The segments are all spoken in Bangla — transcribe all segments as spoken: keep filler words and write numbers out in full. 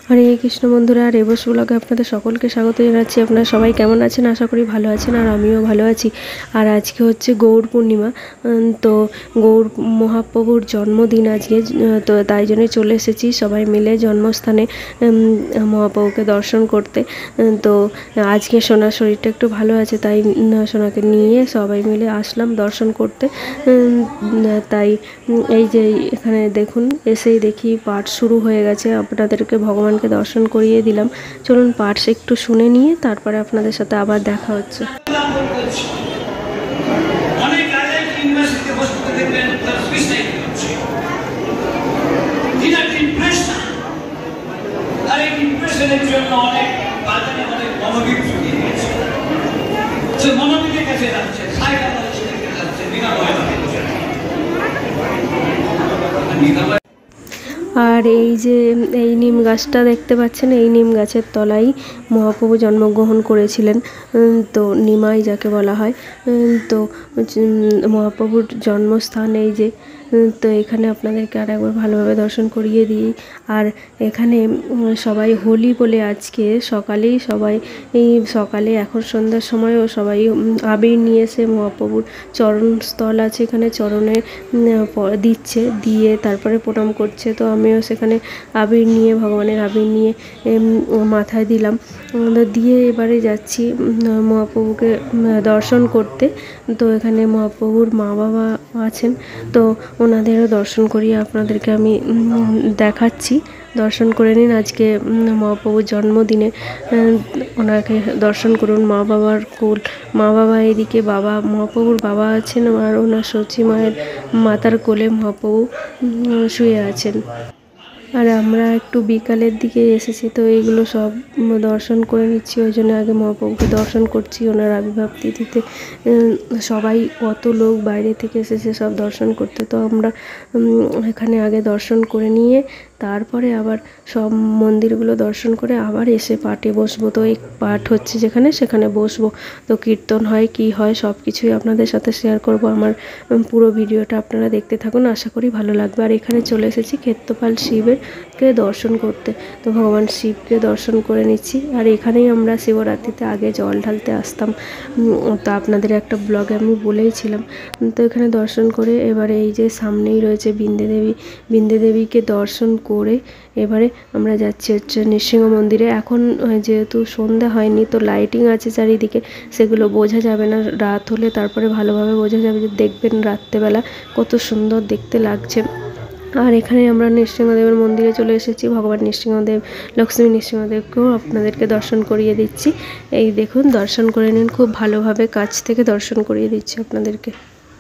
হরে কৃষ্ণ বন্ধুরা, রেবস ব্লগে আপনাদের সকলকে স্বাগত জানাচ্ছি। আপনারা সবাই কেমন আছেন? আশা করি ভালো আছেন, আর আমিও ভালো আছি। আর আজকে হচ্ছে গৌর পূর্ণিমা, তো গৌর মহাপ্রভুর জন্মদিন আজকে, তো তাই জন্যই চলে এসেছি সবাই মিলে জন্মস্থানে মহাপ্রভুকে দর্শন করতে। তো আজকে সোনার শরীরটা একটু ভালো আছে, তাই সোনাকে নিয়ে সবাই মিলে আসলাম দর্শন করতে। তাই এই যে এখানে দেখুন, এসেই দেখি পাঠ শুরু হয়ে গেছে। আপনাদেরকে ভগবানকে দর্শন করিয়ে দিলাম। চলুন পাঠ একটু শুনে নিয়ে তারপরে আপনাদের সাথে আবার দেখা হচ্ছে। আর এই যে এই নিম গাছটা দেখতে পাচ্ছেন, এই নিম গাছের তলায় মহাপ্রভু জন্মগ্রহণ করেছিলেন। তো নিমাই যাকে বলা হয়, তো মহাপ্রভুর জন্মস্থান এই যে। তো এখানে আপনাদেরকে আর একবার ভালোভাবে দর্শন করিয়ে দিই। আর এখানে সবাই হোলি বলে আজকে সকালেই সবাই এই সকালে এখন সন্ধ্যার সময়ও সবাই আবির নিয়ে এসে মহাপ্রভুর চরণস্থল আছে, এখানে চরণে দিচ্ছে, দিয়ে তারপরে প্রণাম করছে। তো আমিও সেখানে আবির নিয়ে, ভগবানের আবির নিয়ে মাথায় দিলাম, দিয়ে এবারে যাচ্ছি মহাপ্রভুকে দর্শন করতে। তো এখানে মহাপ্রভুর মা বাবা আছেন, তো ওনাদেরও দর্শন করিয়ে আপনাদেরকে আমি দেখাচ্ছি। দর্শন করে নিন আজকে মহাপ্রভুর জন্মদিনে, ওনাকে দর্শন করুন। মা বাবার কোল, মা বাবা এদিকে, বাবা মহাপ্রভুর বাবা আছেন, আর ওনার সচি মায়ের মাতার কোলে মহাপ্রভু শুয়ে আছেন। আর আমরা একটু বিকালের দিকে এসেছি, তো এইগুলো সব দর্শন করে নিচ্ছি। ওই জন্য আগে মহাপ্রভুকে দর্শন করছি। ওনার আবির্ভাব তিথিতে সবাই, কত লোক বাইরে থেকে এসেছে সব দর্শন করতে। তো আমরা এখানে আগে দর্শন করে নিয়ে তারপরে আবার সব মন্দিরগুলো দর্শন করে আবার এসে পাঠে বসবো। তো এই পাঠ হচ্ছে যেখানে, সেখানে বসবো। তো কীর্তন হয়, কি হয়, সব কিছুই আপনাদের সাথে শেয়ার করব। আমার পুরো ভিডিওটা আপনারা দেখতে থাকুন, আশা করি ভালো লাগবে। আর এখানে চলে এসেছি ক্ষেত্রপাল শিবের কে দর্শন করতে। তো ভগবান শিবকে দর্শন করে নিচ্ছি। আর এখানেই আমরা শিবরাত্রিতে আগে জল ঢালতে আসতাম, তো আপনাদের একটা ব্লগে আমি বলেইছিলাম। তো এখানে দর্শন করে এবারে এই যে সামনেই রয়েছে বিন্দে দেবী, বিন্দে দেবীকে দর্শন করে এবারে আমরা যাচ্ছি হচ্ছে নৃসিংহ মন্দিরে। এখন যেহেতু সন্ধ্যা হয়নি, তো লাইটিং আছে চারিদিকে, সেগুলো বোঝা যাবে না। রাত হলে তারপরে ভালোভাবে বোঝা যাবে। যে দেখবেন রাত্রেবেলা কত সুন্দর দেখতে লাগছে। আর এখানে আমরা নৃসিংহদেবের মন্দিরে চলে এসেছি। ভগবান নৃসিংহদেব, লক্ষ্মী নৃসিংহদেবকেও আপনাদেরকে দর্শন করিয়ে দিচ্ছি। এই দেখুন, দর্শন করে নিন, খুব ভালোভাবে কাছ থেকে দর্শন করিয়ে দিচ্ছি আপনাদেরকে।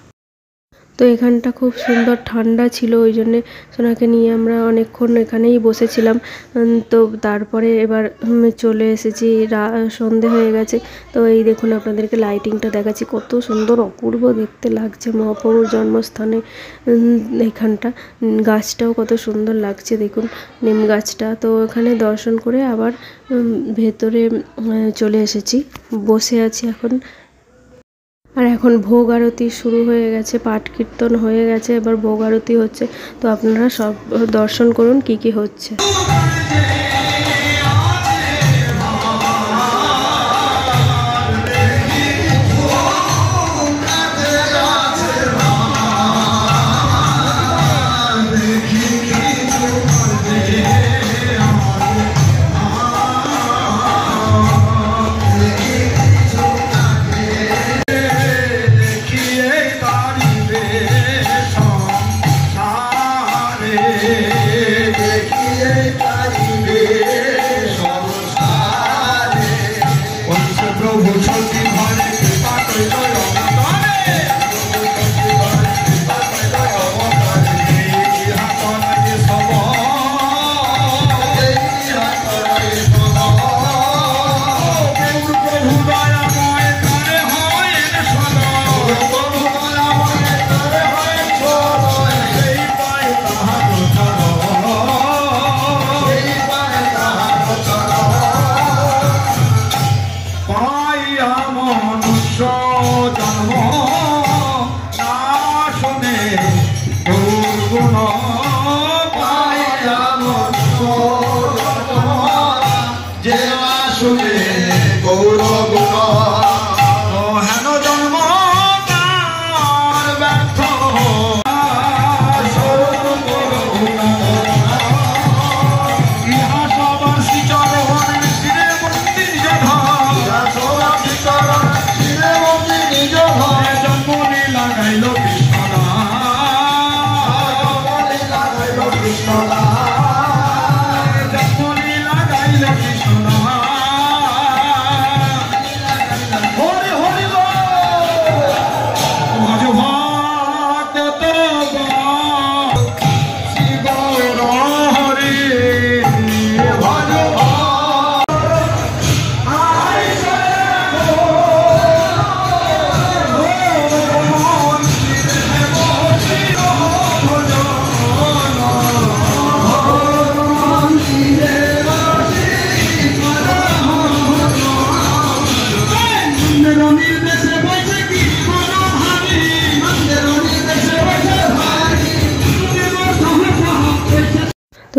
তো এখানটা খুব সুন্দর ঠান্ডা ছিল, ওই জন্যে সোনাকে নিয়ে আমরা অনেকক্ষণ এখানেই বসেছিলাম। তো তারপরে এবার চলে এসেছি, সন্ধে হয়ে গেছে। তো এই দেখুন, আপনাদেরকে লাইটিংটা দেখাচ্ছি, কত সুন্দর অপূর্ব দেখতে লাগছে মহাপ্রভুর জন্মস্থানে। এখানটা গাছটাও কত সুন্দর লাগছে, দেখুন নিম গাছটা। তো এখানে দর্শন করে আবার ভেতরে চলে এসেছি, বসে আছি এখন। আর এখন ভোগ আরতি শুরু হয়ে গেছে, পাঠ কীর্তন হয়ে গেছে, এবার ভোগ আরতি হচ্ছে। তো আপনারা সব দর্শন করুন কি কি হচ্ছে।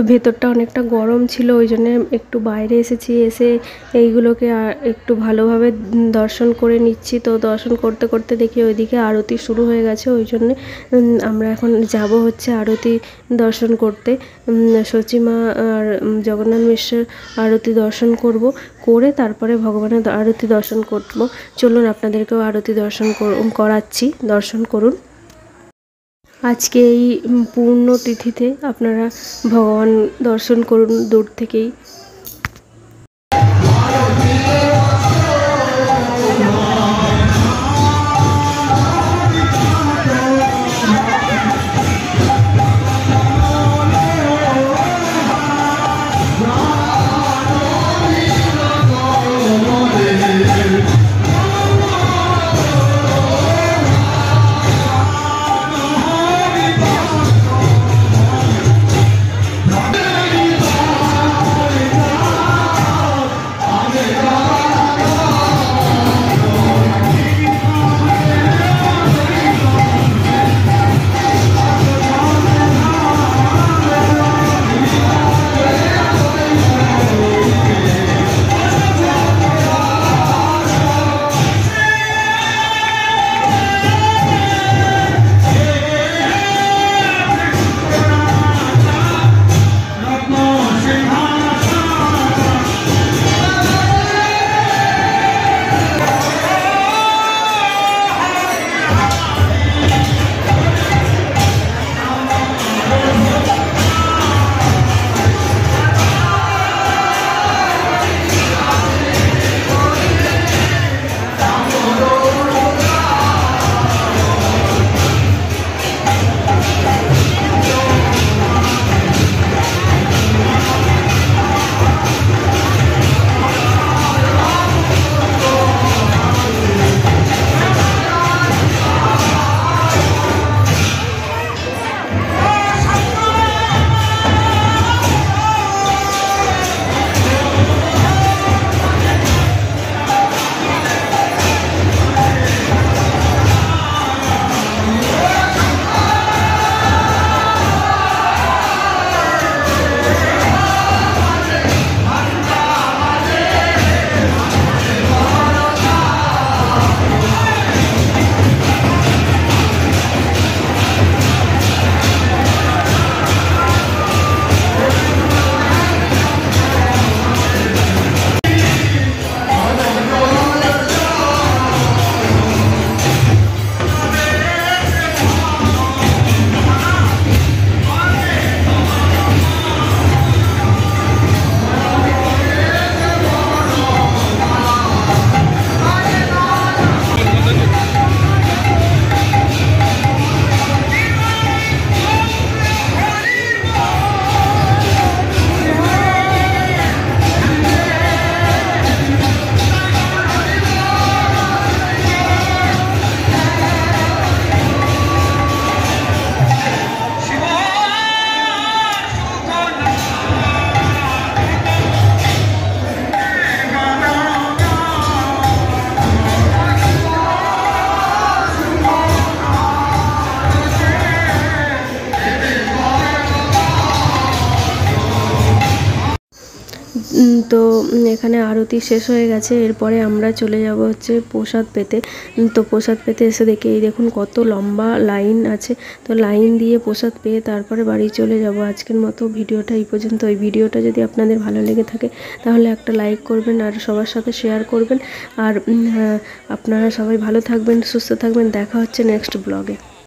ভেতরটা অনেকটা গরম ছিল, ওই জন্য একটু বাইরে এসেছি, এসে এইগুলোকে একটু ভালোভাবে দর্শন করে নিচ্ছি। তো দর্শন করতে করতে দেখি ওইদিকে আরতি শুরু হয়ে গেছে, ওই জন্যে আমরা এখন যাব হচ্ছে আরতি দর্শন করতে। সচিমা আর জগন্নাথ মিশ্রের আরতি দর্শন করব, করে তারপরে ভগবানের আরতি দর্শন করব। চলুন আপনাদেরকেও আরতি দর্শন করাচ্ছি, দর্শন করুন। আজকে এই পূর্ণ তিথিতে আপনারা ভগবান দর্শন করুন দূর থেকেই। তো এখানে আরতি শেষ হয়ে গেছে, এরপরে আমরা চলে যাব হচ্ছে প্রসাদ পেতে। তো প্রসাদ পেতে এসে দেখি এই দেখুন কত লম্বা লাইন আছে। তো লাইন দিয়ে প্রসাদ পেয়ে তারপরে বাড়ি চলে যাব। আজকের মতো ভিডিওটা এই পর্যন্ত। এই ভিডিওটা যদি আপনাদের ভালো লেগে থাকে তাহলে একটা লাইক করবেন আর সবার সাথে শেয়ার করবেন। আর আপনারা সবাই ভালো থাকবেন, সুস্থ থাকবেন। দেখা হচ্ছে নেক্সট ব্লগে।